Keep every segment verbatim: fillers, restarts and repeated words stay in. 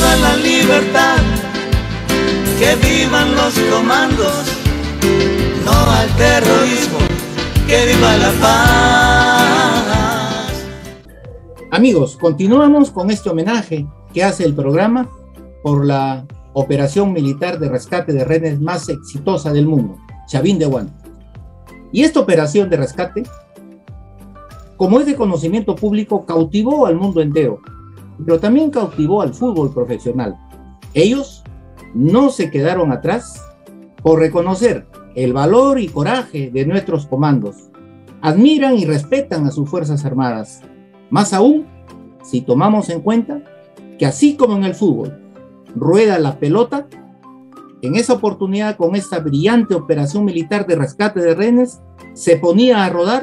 viva la libertad, que vivan los comandos, no al terrorismo, que viva la paz. Amigos, continuamos con este homenaje que hace el programa por la operación militar de rescate de rehenes más exitosa del mundo, Chavín de Huántar. Y esta operación de rescate, como es de conocimiento público, cautivó al mundo entero, pero también cautivó al fútbol profesional. Ellos no se quedaron atrás por reconocer el valor y coraje de nuestros comandos. Admiran y respetan a sus Fuerzas Armadas. Más aún, si tomamos en cuenta que así como en el fútbol rueda la pelota, en esa oportunidad, con esta brillante operación militar de rescate de rehenes, se ponía a rodar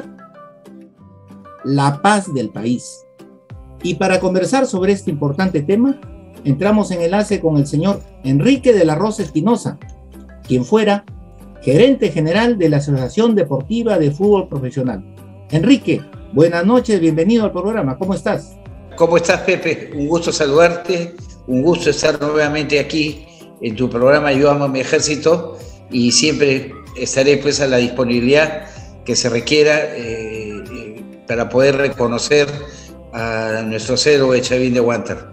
la paz del país. Y para conversar sobre este importante tema, entramos en enlace con el señor Enrique de la Rosa Espinosa, quien fuera gerente general de la Asociación Deportiva de Fútbol Profesional. Enrique, buenas noches, bienvenido al programa, ¿cómo estás? ¿Cómo estás, Pepe? Un gusto saludarte, un gusto estar nuevamente aquí en tu programa Yo Amo a Mi Ejército, y siempre estaré pues a la disponibilidad que se requiera eh, eh, para poder reconocer a nuestros héroes Chavín de Huántar.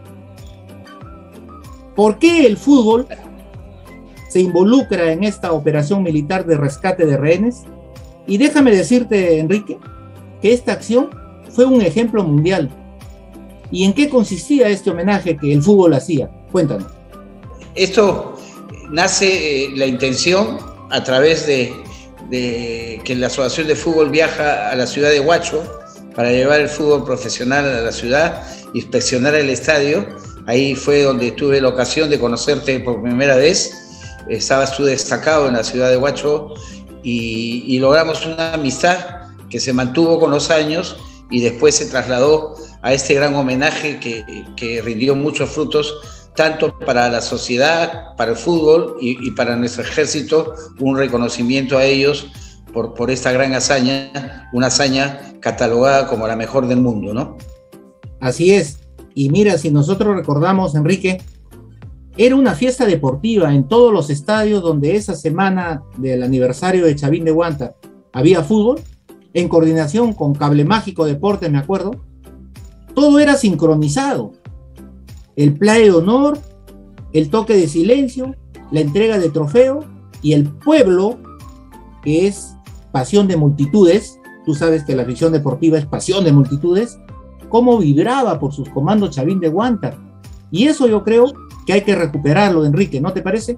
¿Por qué el fútbol se involucra en esta operación militar de rescate de rehenes? Y déjame decirte, Enrique, que esta acción fue un ejemplo mundial. ¿Y en qué consistía este homenaje que el fútbol hacía? Cuéntanos. Esto nace eh, la intención a través de, de que la Asociación de Fútbol viaja a la ciudad de Huacho para llevar el fútbol profesional a la ciudad, inspeccionar el estadio. Ahí fue donde tuve la ocasión de conocerte por primera vez. Estabas tú destacado en la ciudad de Huacho y, y logramos una amistad que se mantuvo con los años y después se trasladó a este gran homenaje que, que rindió muchos frutos, tanto para la sociedad, para el fútbol y, y para nuestro ejército, un reconocimiento a ellos por, por esta gran hazaña, una hazaña catalogada como la mejor del mundo, ¿no? Así es. Y mira, si nosotros recordamos, Enrique, era una fiesta deportiva en todos los estadios donde esa semana del aniversario de Chavín de Huántar había fútbol, en coordinación con Cable Mágico Deportes, me acuerdo. Todo era sincronizado. El play de honor, el toque de silencio, la entrega de trofeo y el pueblo, que es pasión de multitudes. Tú sabes que la afición deportiva es pasión de multitudes. Cómo vibraba por sus comandos Chavín de Huántar. Y eso yo creo que hay que recuperarlo, Enrique, ¿no te parece?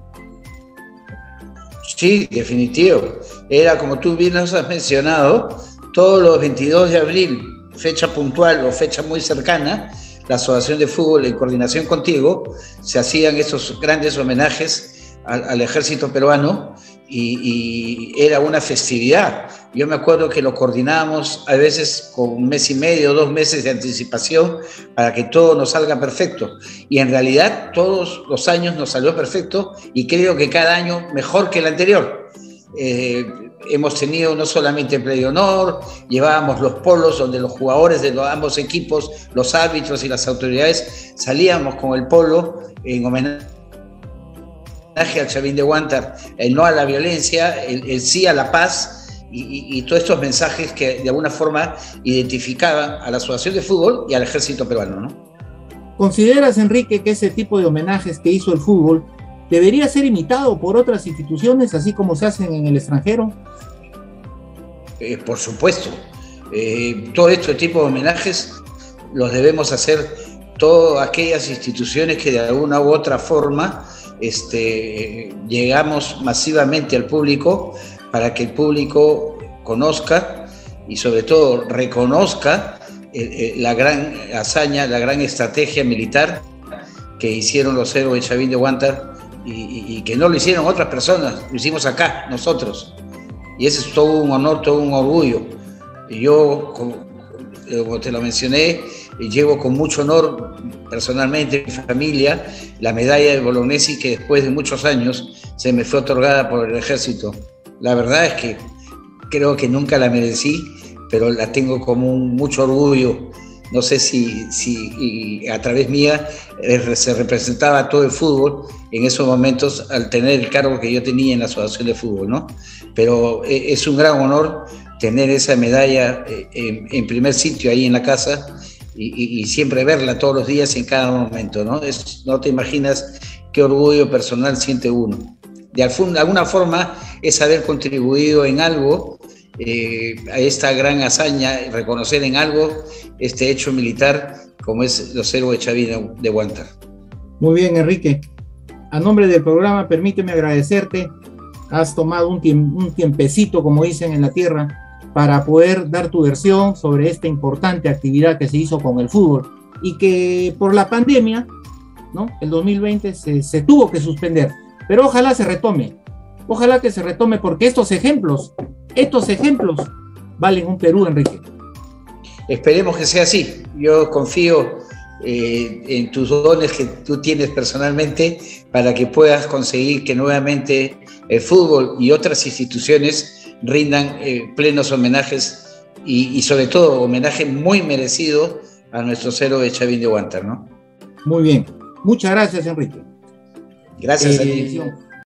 Sí, definitivo. Era, como tú bien nos has mencionado, todos los veintidós de abril, fecha puntual o fecha muy cercana, la Asociación de Fútbol, en coordinación contigo, se hacían estos grandes homenajes al, al ejército peruano y, y era una festividad. Yo me acuerdo que lo coordinábamos a veces con un mes y medio, dos meses de anticipación para que todo nos salga perfecto. Y en realidad todos los años nos salió perfecto y creo que cada año mejor que el anterior. Eh, hemos tenido no solamente play de honor, llevábamos los polos donde los jugadores de los, ambos equipos, los árbitros y las autoridades salíamos con el polo en homenaje al Chavín de Huántar, el no a la violencia, el, el sí a la paz. Y, y, y todos estos mensajes que de alguna forma identificaban a la Asociación de Fútbol y al ejército peruano, ¿no? ¿Consideras, Enrique, que ese tipo de homenajes que hizo el fútbol debería ser imitado por otras instituciones, así como se hacen en el extranjero? Eh, por supuesto. Eh, todo este tipo de homenajes los debemos hacer todas aquellas instituciones que de alguna u otra forma este, llegamos masivamente al público, para que el público conozca y sobre todo reconozca eh, eh, la gran hazaña, la gran estrategia militar que hicieron los héroes de Chavín de Huántar y, y, y que no lo hicieron otras personas, lo hicimos acá, nosotros. Y ese es todo un honor, todo un orgullo. Y yo, como, como te lo mencioné, llevo con mucho honor personalmente, mi familia, la medalla de Bolognesi que después de muchos años se me fue otorgada por el ejército. La verdad es que creo que nunca la merecí, pero la tengo como un mucho orgullo no sé si, si a través mía eh, se representaba todo el fútbol en esos momentos al tener el cargo que yo tenía en la Asociación de Fútbol, ¿no? Pero eh, es un gran honor tener esa medalla eh, en, en primer sitio ahí en la casa y, y, y siempre verla todos los días en cada momento, ¿no? Es, no te imaginas qué orgullo personal siente uno. De alguna forma es haber contribuido en algo eh, a esta gran hazaña, reconocer en algo este hecho militar como es los héroes Chavín de Huántar. Muy bien, Enrique. A nombre del programa, permíteme agradecerte. Has tomado un, tiemp un tiempecito, como dicen en la tierra, para poder dar tu versión sobre esta importante actividad que se hizo con el fútbol y que por la pandemia, ¿no? El dos mil veinte se, se tuvo que suspender. Pero ojalá se retome, ojalá que se retome, porque estos ejemplos, estos ejemplos valen un Perú, Enrique. Esperemos que sea así. Yo confío eh, en tus dones que tú tienes personalmente para que puedas conseguir que nuevamente el fútbol y otras instituciones rindan eh, plenos homenajes y, y sobre todo homenaje muy merecido a nuestro héroe Chavín de Huántar, ¿no? Muy bien. Muchas gracias, Enrique. Gracias eh, a ti.